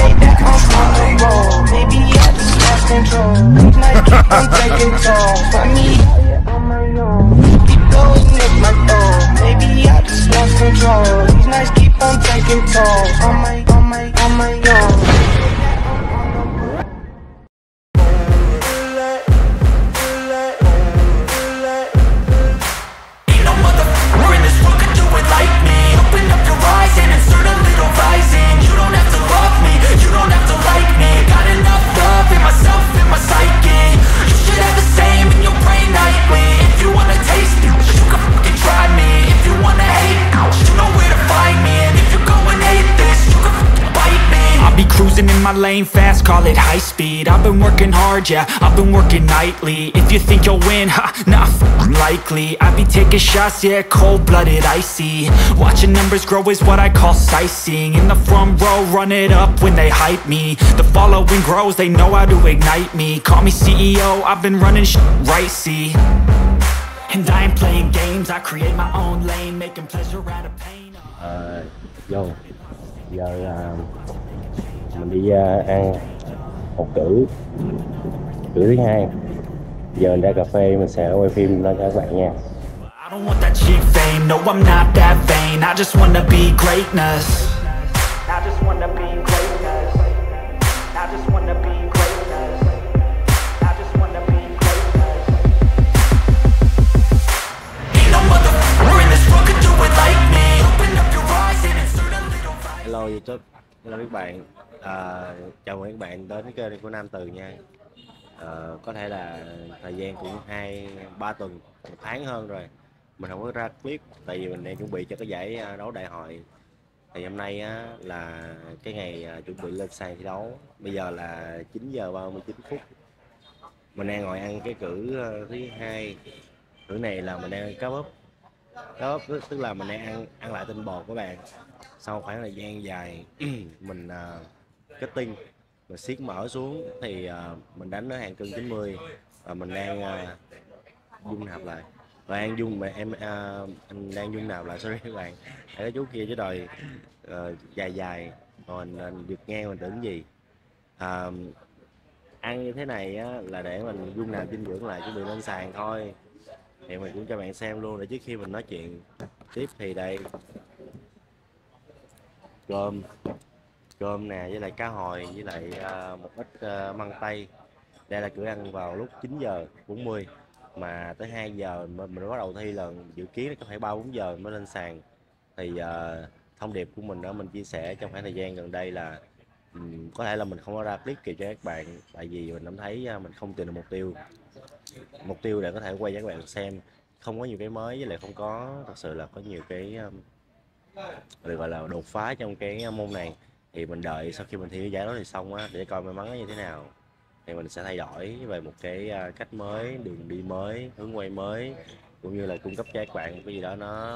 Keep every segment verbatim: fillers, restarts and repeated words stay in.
say that I'm on the road. Maybe I just lost control. These nights keep on taking toll. Find me out here on my own. Keep blowing up my phone. Maybe I just lost control. These nights keep on taking toll. On my, on my, on my own. Cruising in my lane fast, call it high speed. I've been working hard, yeah, I've been working nightly. If you think you'll win, ha, not f***ing likely. I be taking shots, yeah, cold-blooded, icy. Watching numbers grow is what I call sightseeing. In the front row, run it up when they hype me. The following grows, they know how to ignite me. Call me C E O, I've been running sh** right, see. And I ain't playing games, I create my own lane, making pleasure out of pain. Ờ, vô, giờ uh, mình đi uh, ăn một cử cử thứ hai. Giờ mình ra cà phê, mình sẽ quay phim lên cho các bạn nha. I don't want that cheap fame, no I'm not that vain. I just wanna be greatness. I just wanna be greatness. I just wanna be greatness. I just wanna be greatness. Ain't no motherfucker in this world could do it like me. Open up your eyes and insert a little vibe. Hello YouTube, hello các bạn. À, chào mừng các bạn đến cái kênh của Nam Từ nha. À, có thể là thời gian cũng hai ba tuần, một tháng hơn rồi mình không có ra clip, tại vì mình đang chuẩn bị cho cái giải đấu đại hội. Thì hôm nay á, là cái ngày chuẩn bị lên sàn thi đấu. Bây giờ là chín giờ ba mươi chín phút. Mình đang ngồi ăn cái cử thứ hai. Cử này là mình đang ăn cá bắp. Cá bắp tức là mình đang ăn ăn lại tinh bột các bạn. Sau khoảng thời gian dài mình uh, kết tinh, mình siết mỡ xuống thì uh, mình đánh ở hàng cân chín mươi và mình đang uh, dung nạp lại và ăn dung mà em uh, anh đang dung nạp lại, sorry các bạn. Cái chú kia chứ đòi uh, dài dài còn mình giật ngang mình tưởng gì. Uh, ăn như thế này á, là để mình dung nạp dinh dưỡng lại chuẩn bị lên sàn thôi. Thì mình cũng cho bạn xem luôn để trước khi mình nói chuyện tiếp. Thì đây cơm cơm nè, với lại cá hồi, với lại uh, một ít uh, măng tây. Đây là cửa ăn vào lúc chín giờ bốn mươi, mà tới hai giờ mình, mình bắt đầu thi, là dự kiến có thể ba bốn giờ mới lên sàn. Thì uh, thông điệp của mình đó, mình chia sẻ trong khoảng thời gian gần đây là um, có thể là mình không có ra clip kịp cho các bạn, tại vì mình cảm thấy uh, mình không tìm được mục tiêu mục tiêu để có thể quay cho các bạn xem. Không có nhiều cái mới, với lại không có thật sự là có nhiều cái um, được gọi là đột phá trong cái môn này. Thì mình đợi sau khi mình thi cái giải đó thì xong á, để coi may mắn nó như thế nào thì mình sẽ thay đổi về một cái cách mới, đường đi mới, hướng quay mới, cũng như là cung cấp cho các bạn một cái gì đó nó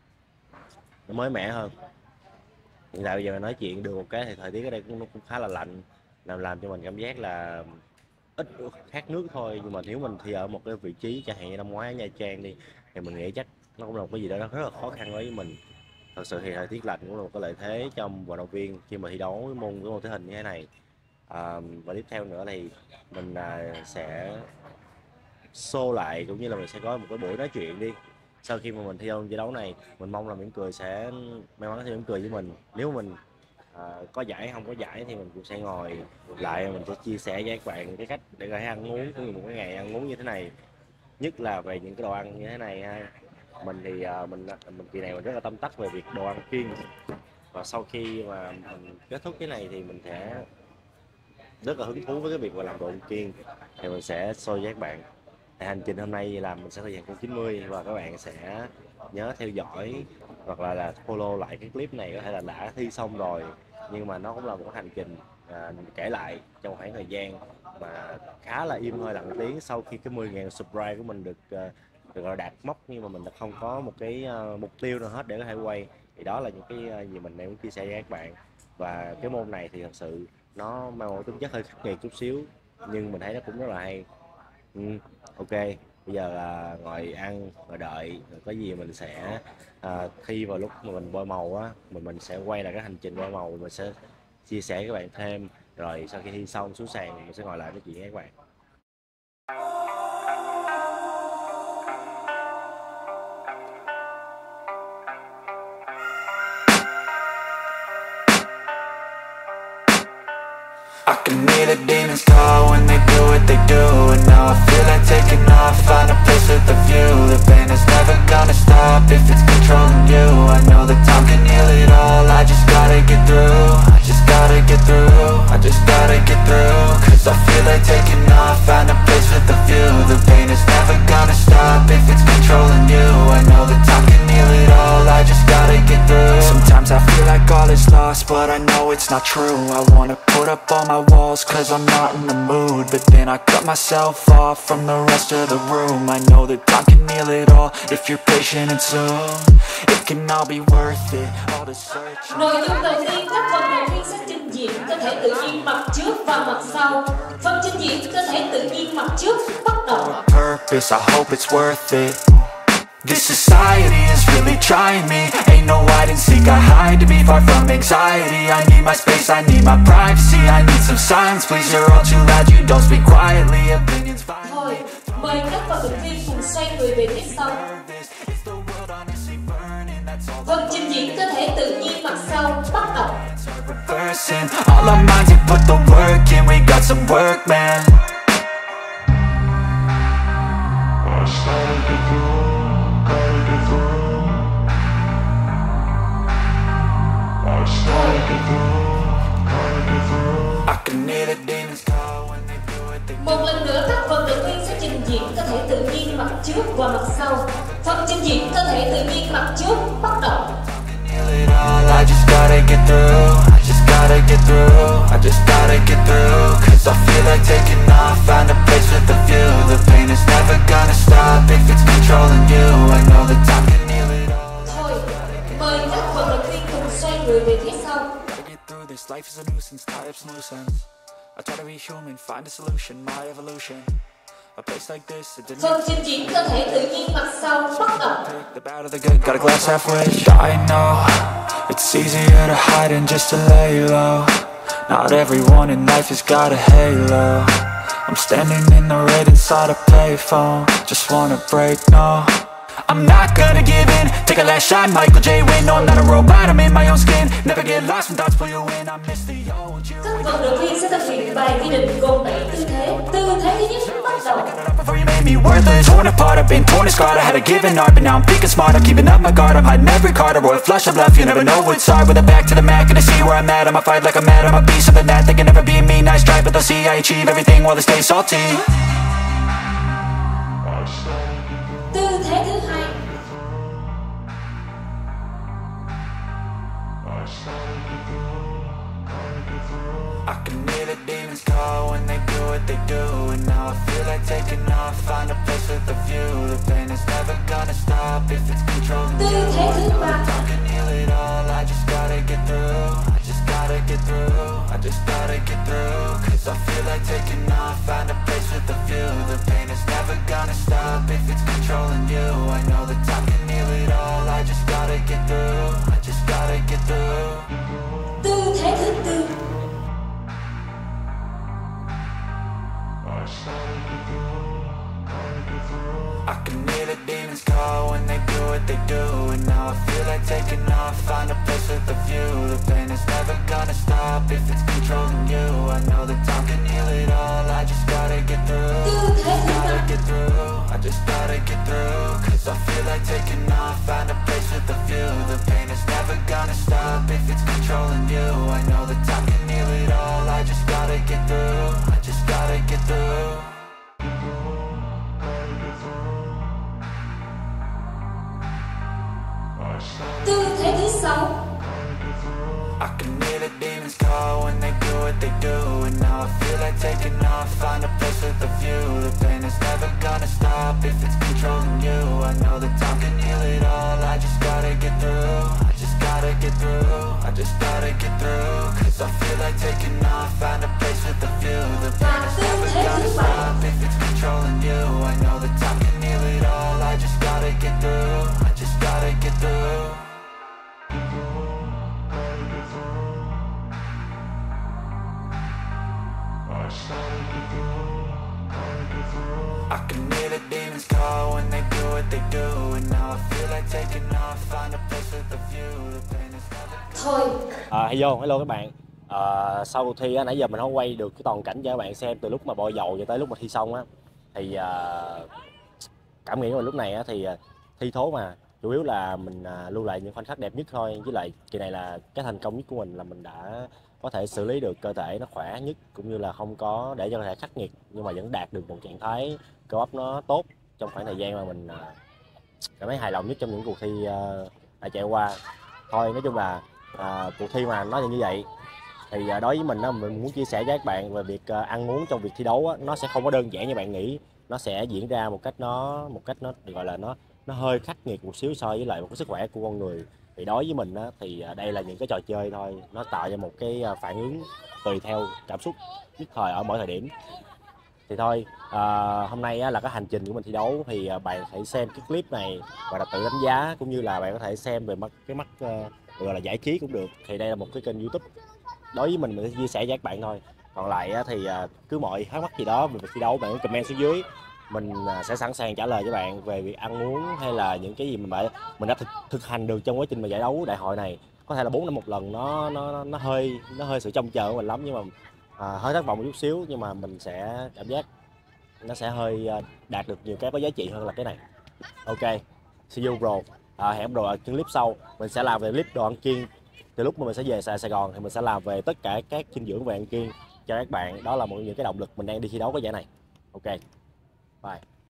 nó mới mẻ hơn. Hiện tại bây giờ nói chuyện được một cái thì thời tiết ở đây cũng, cũng khá là lạnh, làm làm cho mình cảm giác là ít khát nước thôi. Nhưng mà nếu mình thì ở một cái vị trí chẳng hạn như năm ngoái ở Nha Trang đi, thì mình nghĩ chắc nó cũng là một cái gì đó rất là khó khăn đối với mình. Thật sự thì thời tiết lạnh cũng là một cái lợi thế trong vận động viên khi mà thi đấu cái môn cái môn thể hình như thế này. À, và tiếp theo nữa thì mình à, sẽ show lại, cũng như là mình sẽ có một cái buổi nói chuyện đi. Sau khi mà mình thi đấu giải đấu này, mình mong là Mỉm Cười sẽ may mắn thì Mỉm Cười với mình. Nếu mình à, có giải không có giải thì mình cũng sẽ ngồi lại, mình sẽ chia sẻ với các bạn cái cách để có thể ăn uống, cũng như một cái ngày ăn uống như thế này, nhất là về những cái đồ ăn như thế này ha. Mình thì uh, mình mình kỳ này mình rất là tâm đắc về việc đồ ăn kiêng, và sau khi mà mình kết thúc cái này thì mình sẽ rất là hứng thú với cái việc mà làm đồ ăn kiêng, thì mình sẽ show với các bạn. Thì hành trình hôm nay làm mình sẽ thời gian con chín mươi, và các bạn sẽ nhớ theo dõi hoặc là là follow lại cái clip này. Có thể là đã thi xong rồi, nhưng mà nó cũng là một hành trình à, kể lại trong khoảng thời gian mà khá là im hơi lặng tiếng sau khi cái mười nghìn subscribe của mình được uh, được gọi đạt mốc, nhưng mà mình đã không có một cái uh, mục tiêu nào hết để có thể quay. Thì đó là những cái uh, gì mình đang muốn chia sẻ với các bạn. Và cái môn này thì thật sự nó mang một tính chất hơi khắc nghiệt chút xíu, nhưng mình thấy nó cũng rất là hay. ừ, ok, bây giờ là ngồi ăn và đợi, rồi có gì mình sẽ uh, thi vào lúc mà mình bôi màu á, mình mình sẽ quay lại cái hành trình bôi màu, mình sẽ chia sẻ với các bạn thêm, rồi sau khi thi xong xuống sàn mình sẽ ngồi lại nói chuyện với các bạn. I can hear the demons call when they do what they do. And now I feel like taking off, find a place with a view. The pain is never gonna stop if it's controlling you. I know that time can heal it all, I just gotta get through. I just gotta get through, I just gotta get through. Cause I feel like taking off, find a place with a view. The pain is never gonna stop if it's controlling you. I know that time can heal it all, I just gotta get through. Sometimes I feel like all is lost, but I know it's not true. I wanna put up all my walls cause I'm not in the mood, but then I cut myself off from the rest of the room. I know that time can heal it all if you're patient and soon it can all be worth it, all the search. Nội dung đầu tiên, các vận động viên sẽ trình diễn cơ thể tự nhiên mặt trước và mặt sau. Phần trình diễn cơ thể tự nhiên mặt trước bắt đầu. Purpose, I hope it's worth it. This society is really trying me. Ain't no hide and seek, I hide to be far from anxiety. I need my space, I need my privacy. I need some silence, please, you're all too loud. You don't speak quietly, opinions fine. Thôi, mời các vận động viên cùng xoay người về phía sau. Phần trình diễn cơ thể tự nhiên mặt sau bắt đầu. All our minds, you put the work in, we got some work, man. Một lần nữa các vận động viên sẽ trình diễn cơ thể tự nhiên mặt trước và mặt sau. Phần trình diễn cơ thể tự nhiên mặt trước bắt đầu. I just gotta get through, I just gotta get through, I just gotta get through. Cause I feel like taking off, find a place with a view. The pain is never gonna stop if it's controlling you. I know that time can heal it all. Thôi, mời các vận động viên cùng xoay người về phía sau. This life is a nuisance, tie up some loose ends. I try to be human, find a solution, my evolution. A place like this, it didn't. Phần trình diễn cơ thể tự nhiên mặt sau bắt đầu. The bad or the good, got a glass halfway. I know it's easier to hide than just to lay low. Not everyone in life has got a halo. I'm standing in the red inside a payphone. Just wanna break, no. I'm not gonna give in, take a last shot, Michael J. Win. No, I'm not a robot, I'm in my own skin. Never get lost when thoughts pull you in. I miss the old you. Các vận động viên sẽ thực hiện bài ghi định gồm bảy tư thế. Tư thế thứ nhất bắt đầu. Before you made me worthless, torn apart, I've been torn and scarred. I had a given art, but now I'm thinking smart. I'm keeping up my guard, I'm hiding every card. A royal flush of love, you never know what's hard. With a back to the mat, gonna see where I'm at. I'ma fight like I'm mad, I'm a beast of the that. They can never be me, nice try, but they'll see I achieve everything while they stay salty. Tư thế thứ hai. I can hear the demons call when they do what they do. And now I feel like taking off, find a place with a view. The pain is never gonna stop if it's controlling you. Tư thế thứ ba. I can heal it all, I just gotta get through. I just gotta get through, I just gotta get through. Cause I feel like taking off, find a place with a view. The pain is never gonna stop if it's controlling you. I know that time can heal it all, I just gotta get through. I just gotta get through. Tư thế thứ tư. I can hear the demons call when they do what they do. And now I feel like taking off, find a place with a view. The pain is never gonna stop if it's controlling you. I know that time can heal it all, I just gotta get through. Tư thế thứ Gotta năm. get through, I just gotta get through. Cause I feel like taking off, find a place with a view. The pain is never gonna stop if it's controlling you. I know that time can heal it all, I just gotta get through. I just gotta get through. Tư thế thứ sáu. I can hear the demons call when they do what they do. And now I feel like taking off, find a place with a view. The pain is never gonna stop if it's controlling you. I know that time can heal it all, I just gotta get through. I just gotta get through, I just gotta get through. Cause I feel like taking off, find a place with a view. The pain is never gonna stop if it's controlling you. I know that time can heal it all, I just gotta get through. I just gotta get through. I can hear the demons call when they do what they do, and now I feel like taking off, find a place with a view. The pain is never... Thôi. À, hello, hello các bạn. À, sau cuộc thi á, nãy giờ mình không quay được cái toàn cảnh cho các bạn xem từ lúc mà bôi dầu cho tới lúc mà thi xong á, thì à, cảm nghĩ của mình lúc này á, thì thi thố mà chủ yếu là mình à, lưu lại những khoảnh khắc đẹp nhất thôi. Với lại kỳ này là cái thành công nhất của mình là mình đã có thể xử lý được cơ thể nó khỏe nhất, cũng như là không có để cho cơ thể khắc nghiệt, nhưng mà vẫn đạt được một trạng thái cơ bắp nó tốt trong khoảng thời gian mà mình à, cảm thấy hài lòng nhất trong những cuộc thi à, đã trải qua. Thôi nói chung là à, cuộc thi mà nó như vậy thì à, đối với mình á, mình muốn chia sẻ với các bạn về việc à, ăn uống trong việc thi đấu á, nó sẽ không có đơn giản như bạn nghĩ. Nó sẽ diễn ra một cách nó một cách nó được gọi là nó nó hơi khắc nghiệt một xíu so với lại một cái sức khỏe của con người. Thì đối với mình á, thì đây là những cái trò chơi thôi, nó tạo ra một cái phản ứng tùy theo cảm xúc nhất thời ở mỗi thời điểm. Thì thôi à, hôm nay á, là cái hành trình của mình thi đấu, thì à, bạn hãy xem cái clip này và là tự đánh giá, cũng như là bạn có thể xem về mắt cái mắt uh, gọi là giải trí cũng được. Thì đây là một cái kênh YouTube, đối với mình mình sẽ chia sẻ với các bạn thôi. Còn lại á, thì à, cứ mọi thắc mắc gì đó về việc thi đấu bạn comment xuống dưới, mình sẽ sẵn sàng trả lời cho bạn về việc ăn uống hay là những cái gì mà mình đã thực, thực hành được trong quá trình mà giải đấu đại hội này. Có thể là bốn năm một lần, nó nó nó hơi nó hơi sự trông chờ của mình lắm, nhưng mà à, hơi thất vọng một chút xíu, nhưng mà mình sẽ cảm giác nó sẽ hơi đạt được nhiều cái có giá trị hơn là cái này. Ok, see you bro. À, hẹn bro ở những clip sau, mình sẽ làm về clip đồ ăn kiêng. Từ lúc mà mình sẽ về Sài Gòn thì mình sẽ làm về tất cả các dinh dưỡng về ăn kiêng cho các bạn. Đó là một những cái động lực mình đang đi thi đấu cái giải này. Ok, bye.